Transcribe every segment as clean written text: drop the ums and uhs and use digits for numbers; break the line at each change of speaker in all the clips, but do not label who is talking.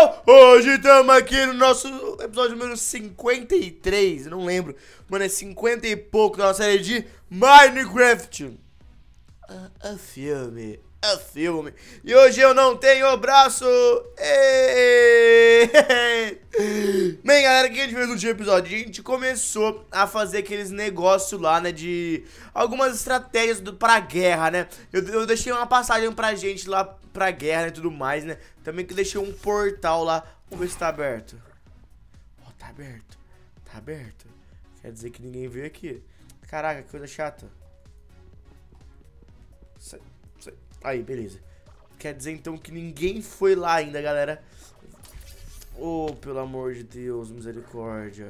pessoal, hoje estamos aqui no nosso episódio número 53, não lembro, mano, é 50 e pouco da nossa série de Minecraft. A filme. E hoje eu não tenho braço. Bem, galera, o que a gente fez no último episódio? A gente começou a fazer aqueles negócios lá, né, de algumas estratégias pra guerra, né. Eu deixei uma passagem pra gente lá pra guerra e tudo mais, né. Também que eu deixei um portal lá. Vamos ver se tá aberto. Ó, tá aberto. Tá aberto. Quer dizer que ninguém veio aqui. Caraca, que coisa chata. Aí, beleza. Quer dizer então que ninguém foi lá ainda, galera. Oh, pelo amor de Deus, misericórdia.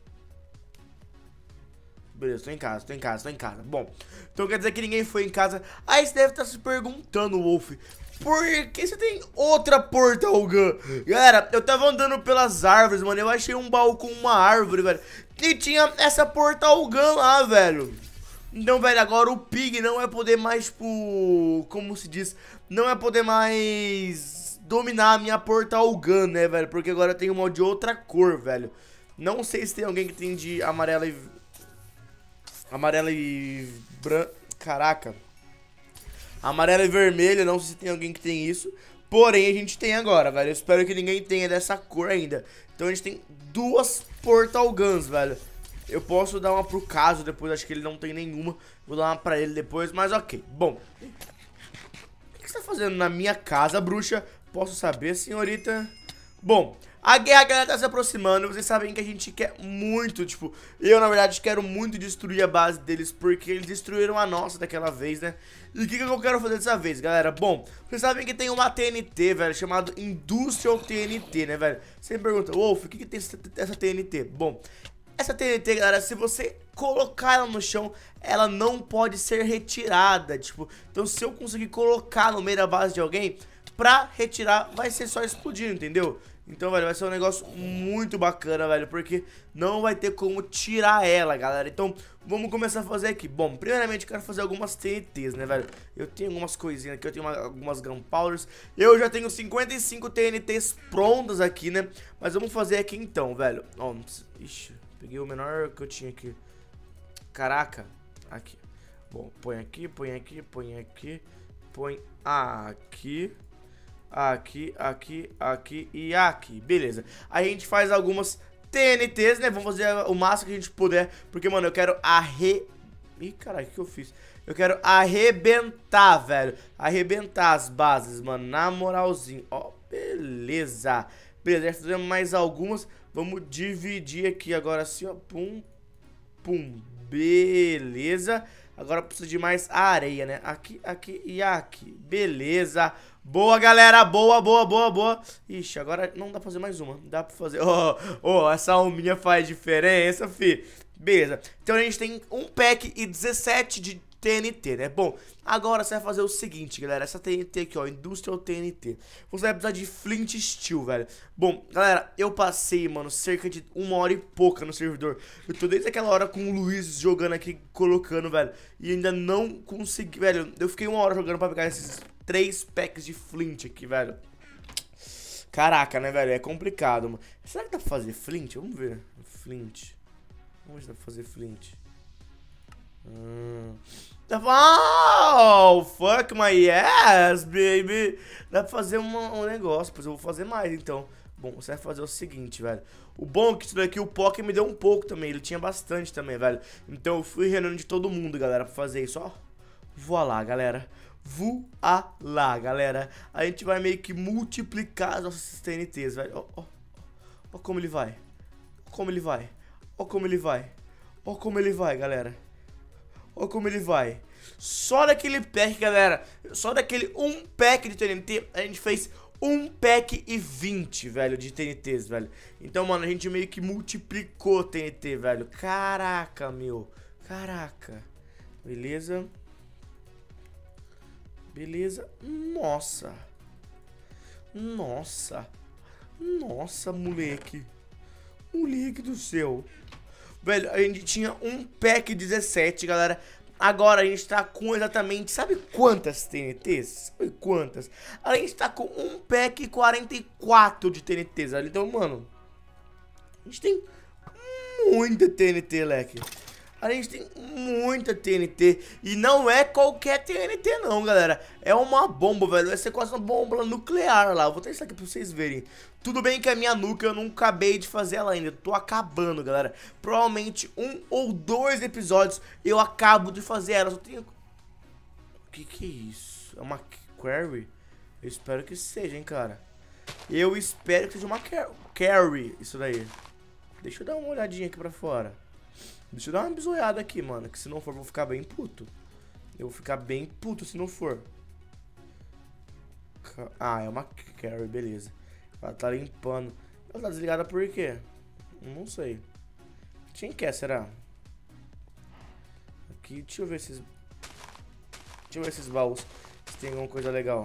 Beleza, tô em casa. Bom, então quer dizer que ninguém foi em casa. Aí você deve estar se perguntando, Wolf, por que você tem outra Portal Gun? Galera, eu tava andando pelas árvores, mano. Eu achei um baú com uma árvore, velho. E tinha essa Portal Gun lá, velho. Então, velho, agora o Pig não vai poder mais, tipo, como se diz, não vai poder mais dominar a minha Portal Gun, né, velho? Porque agora eu tenho uma de outra cor, velho. Não sei se tem alguém que tem de amarela e branca, caraca. Amarela e vermelha, não sei se tem alguém que tem isso. Porém, a gente tem agora, velho. Eu espero que ninguém tenha dessa cor ainda. Então a gente tem duas Portal Guns, velho. Eu posso dar uma pro Caso depois, acho que ele não tem nenhuma. Vou dar uma pra ele depois, mas ok. Bom, o que você tá fazendo na minha casa, bruxa? Posso saber, senhorita? Bom, a guerra, galera, tá se aproximando. Vocês sabem que a gente quer muito, tipo, eu, na verdade, quero muito destruir a base deles, porque eles destruíram a nossa daquela vez, né? E o que eu quero fazer dessa vez, galera? Bom, vocês sabem que tem uma TNT, velho, chamado Industrial TNT, né, velho? Você me pergunta, Wolf, o que tem essa TNT? Bom, essa TNT, galera, se você colocar ela no chão, ela não pode ser retirada, tipo, então se eu conseguir colocar no meio da base de alguém, pra retirar vai ser só explodir, entendeu? Então, velho, vai ser um negócio muito bacana, velho, porque não vai ter como tirar ela, galera. Então, vamos começar a fazer aqui. Bom, primeiramente eu quero fazer algumas TNTs, né, velho? Eu tenho algumas coisinhas aqui, eu tenho algumas Gunpowders. Eu já tenho 55 TNTs prontas aqui, né? Mas vamos fazer aqui então, velho. Ó, ixi, peguei o menor que eu tinha aqui. Caraca, aqui. Bom, põe aqui. Põe aqui. Aqui e aqui, beleza. Aí a gente faz algumas TNTs, né? Vamos fazer o máximo que a gente puder, porque, mano, eu quero Ih, caralho, o que eu fiz? Eu quero arrebentar, velho. Arrebentar as bases, mano, na moralzinho. Ó, beleza. Beleza, já fizemos mais algumas. Vamos dividir aqui agora assim, ó. Pum, pum, beleza. Agora precisa de mais areia, né? Aqui e aqui. Beleza. Boa, galera. Boa. Ixi, agora não dá pra fazer mais uma. Dá pra fazer... Oh, essa alminha faz diferença, fi. Beleza. Então a gente tem um pack e 17 de TNT, né? Bom, agora você vai fazer o seguinte, galera. Essa TNT aqui, ó, Industrial TNT. Você vai precisar de Flint Steel, velho. Bom, galera, eu passei, mano, cerca de 1 hora e pouca no servidor. Eu tô desde aquela hora com o Luiz jogando aqui, colocando, velho. E ainda não consegui, velho. Eu fiquei 1 hora jogando pra pegar esses 3 packs de Flint aqui, velho. Caraca, né, velho? É complicado, mano. Será que dá pra fazer Flint? Vamos ver. Flint. Vamos ver se dá pra fazer Flint. Oh, fuck my ass, baby. Dá pra fazer um negócio, pois eu vou fazer mais, então. Bom, você vai fazer o seguinte, velho. O bom é que isso daqui, o Poké me deu um pouco também. Ele tinha bastante também, velho. Então eu fui reunindo de todo mundo, galera, pra fazer isso, ó. Voa lá, galera. A gente vai meio que multiplicar as nossas TNTs, velho. Ó como ele vai. Ó como ele vai, galera. Olha como ele vai. Só daquele pack, galera. Só daquele um pack de TNT, a gente fez um pack e 20, velho, de TNTs, velho. Então, mano, a gente meio que multiplicou TNT, velho. Caraca, meu. Caraca. Beleza. Nossa, moleque. Moleque do céu. Velho, a gente tinha um pack 17, galera. agora a gente tá com exatamente, sabe quantas TNTs? Sabe quantas? A gente tá com um pack 44 de TNTs, velho. Então, mano, a gente tem muita TNT, leque. A gente tem muita TNT. E não é qualquer TNT não, galera. É uma bomba, velho. Vai ser quase uma bomba nuclear lá. Eu vou testar aqui pra vocês verem. Tudo bem que a minha nuca eu não acabei de fazer ela ainda. Tô acabando, galera. Provavelmente 1 ou 2 episódios eu acabo de fazer ela. Só tenho... O que é isso? É uma Quarry? Eu espero que seja, hein, cara. Eu espero que seja uma Carry. Isso daí. Deixa eu dar uma olhadinha aqui pra fora. Deixa eu dar uma bisoiada aqui, mano. Que se não for, eu vou ficar bem puto. Eu vou ficar bem puto se não for. Ah, é uma Carry, beleza. Ela tá limpando. Ela tá desligada por quê? Não sei. Quem quer, será? Aqui, deixa eu ver esses... Deixa eu ver esses baús. Se tem alguma coisa legal.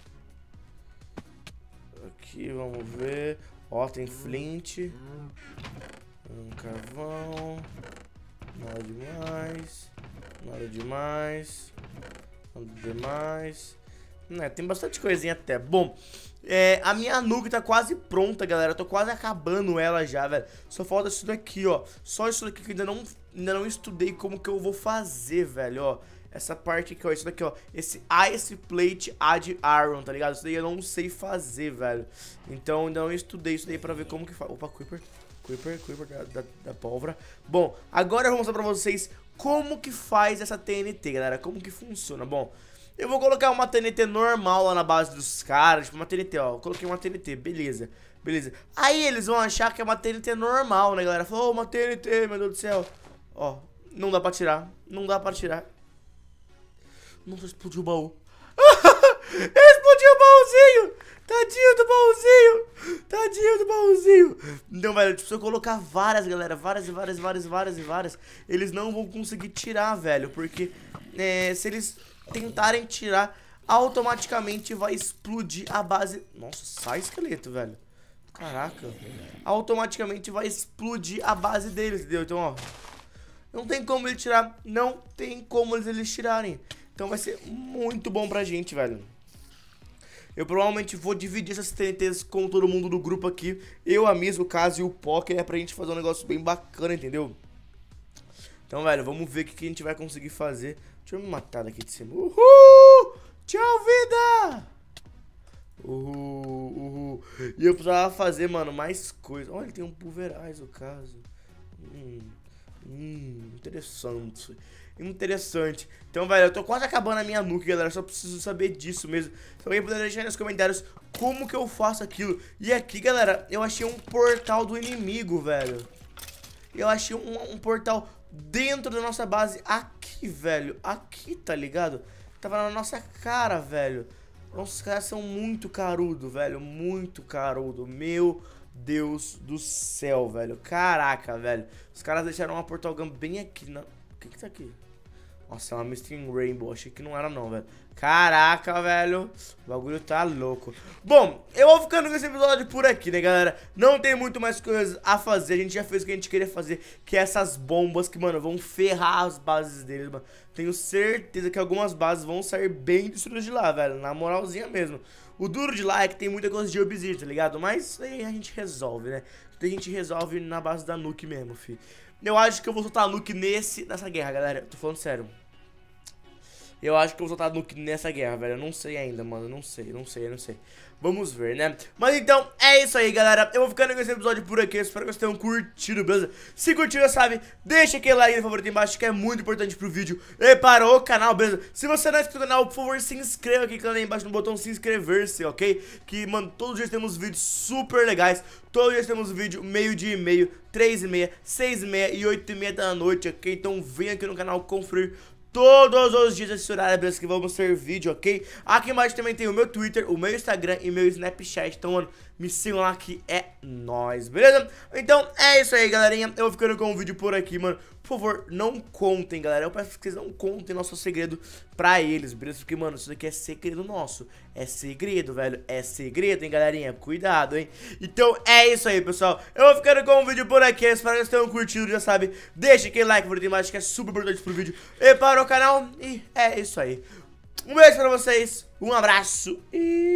Aqui, vamos ver. Ó, tem flint. Um carvão. Nada demais. Nada demais. Nada demais. Tem bastante coisinha até. Bom, a minha nuke tá quase pronta, galera. Eu tô quase acabando ela já, velho. Só falta isso daqui, ó. Só isso daqui que eu ainda não estudei como que eu vou fazer, velho, ó. Essa parte aqui, ó, isso daqui, ó. Esse Ice Plate Add Iron, tá ligado? Isso daí eu não sei fazer, velho. Então, ainda não estudei isso daí pra ver como que faz. Opa, Creeper da pólvora. Bom, agora eu vou mostrar pra vocês como que faz essa TNT, galera. Como que funciona. Bom, eu vou colocar uma TNT normal lá na base dos caras. Tipo, uma TNT, ó. Eu coloquei uma TNT, beleza. Beleza. Aí eles vão achar que é uma TNT normal, né, galera? Falou, uma TNT, meu Deus do céu. Ó, não dá pra tirar. Não dá pra tirar. Nossa, explodiu o baú. Explodiu o baúzinho. Tadinho do baúzinho. Tadinho do baúzinho. Então, velho, se eu colocar várias, galera, várias, eles não vão conseguir tirar, velho. Porque se eles tentarem tirar, automaticamente vai explodir a base. Nossa, sai esqueleto, velho. Caraca. Automaticamente vai explodir a base deles, entendeu? Então, ó, não tem como ele tirar. Não tem como eles tirarem. Então vai ser muito bom pra gente, velho. Eu provavelmente vou dividir essas TNTs com todo mundo do grupo aqui. Eu, a Miss, o Caso e o Poker. Pra gente fazer um negócio bem bacana, entendeu? Então, velho, vamos ver o que a gente vai conseguir fazer. Deixa eu me matar daqui de cima. Uhul! Tchau, vida! Uhul. E eu precisava fazer, mano, mais coisas. Olha, tem um Pulverize, o Caso. Interessante. Então, velho, eu tô quase acabando a minha nuke, galera. Só preciso saber disso mesmo. Se alguém puder deixar aí nos comentários como que eu faço aquilo. E aqui, galera, eu achei um portal do inimigo, velho. Eu achei um portal dentro da nossa base. Aqui, velho. Aqui, tá ligado? Tava na nossa cara, velho. Nossa, os caras são muito carudo, velho. Muito carudo. Meu Deus do céu, velho. Caraca, velho. Os caras deixaram uma portal gun bem aqui. O que tá aqui? Nossa, é uma Misty Rainbow. Achei que não era não, velho. Caraca, velho. O bagulho tá louco. Bom, eu vou ficando com esse episódio por aqui, né, galera? Não tem muito mais coisas a fazer. A gente já fez o que a gente queria fazer, que é essas bombas que, mano, vão ferrar as bases deles, mano. Tenho certeza que algumas bases vão sair bem destruídas de lá, velho. Na moralzinha mesmo. O duro de lá é que tem muita coisa de obsidian, tá ligado? Mas isso aí a gente resolve, né? Isso aí a gente resolve na base da nuke mesmo, fi. Eu acho que eu vou soltar a nuke nessa guerra, galera. Eu tô falando sério. Eu acho que eu vou soltar nuke nessa guerra, velho. Eu não sei ainda, mano. Eu não sei. Vamos ver, né? Mas então, é isso aí, galera. Eu vou ficando com esse episódio por aqui. Eu espero que vocês tenham curtido, beleza? Se curtiram, sabe? Deixa aquele like no favorito aí embaixo, que é muito importante pro vídeo e para o canal, beleza? Se você não é inscrito no canal, por favor, se inscreva aqui, clicando aí embaixo no botão se inscrever-se, ok? Que, mano, todos os dias temos vídeos super legais. Todos os dias temos vídeo meio-dia e meio, 3h30, 6h30 e 8h30 da noite, ok? Então vem aqui no canal conferir todos os dias esse horário, beleza, que vamos ter vídeo, ok? Aqui embaixo também tem o meu Twitter, o meu Instagram e o meu Snapchat. Então, mano, Me sigam lá que é nóis, beleza? Então é isso aí, galerinha. Eu vou ficando com o vídeo por aqui, mano. Por favor, não contem, galera. Eu peço que vocês não contem nosso segredo pra eles, beleza? Porque, mano, isso daqui é segredo nosso. É segredo, velho. É segredo, hein, galerinha? Cuidado, hein? Então é isso aí, pessoal. Eu vou ficando com o vídeo por aqui. Espero que vocês tenham curtido, já sabe. Deixa aquele like, por mais que é super importante pro vídeo e para o canal. E é isso aí. Um beijo pra vocês. Um abraço e...